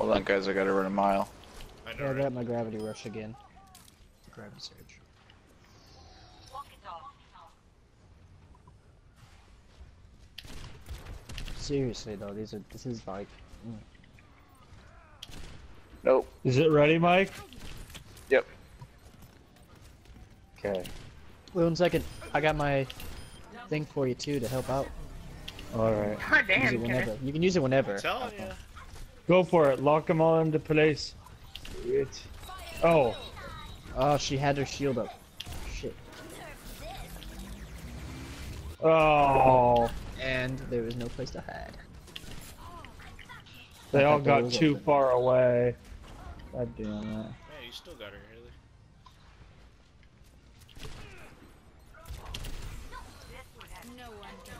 Hold on, guys. I gotta run a mile. I know, Yeah, I right? got my gravity rush again. Gravity surge. Seriously though, this is like. Nope. Is it ready, Mike? Yep. Okay. Wait 1 second. I got my thing for you too to help out. Alright. God Use damn, it whenever. You can use it whenever. Telling ya. Go for it. Lock them all into place. It. Oh. Oh, she had her shield up. Shit. Oh. And there was no place to hide. They all thought that got was too open. far away. God damn it. Man, you still got her, Haley. No one can